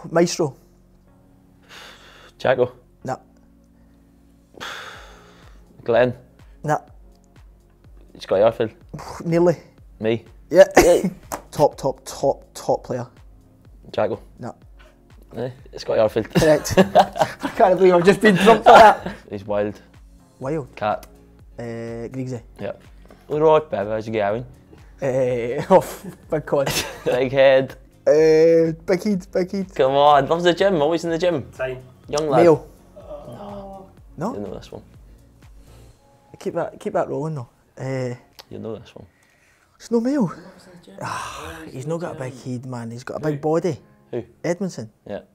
Maestro. Jacko. Nah. Glenn. Nah. Scotty Arfield. Nearly. Me. Yeah. top player. Jacko. Nah. Scotty Arfield. Correct. I can't believe I've just been trumped like that. He's wild. Wild. Cat. Griggsy. Yeah. Alright, baby, how's you going? Big cod. Big head. Big head. Come on, loves the gym, always in the gym. Time. Young lad. Mayo. You No? know this one. Keep that rolling though. You know this one. It's no Mayo. He's not got a big head, man. He's got a big body. Who? Edmondson. Yeah.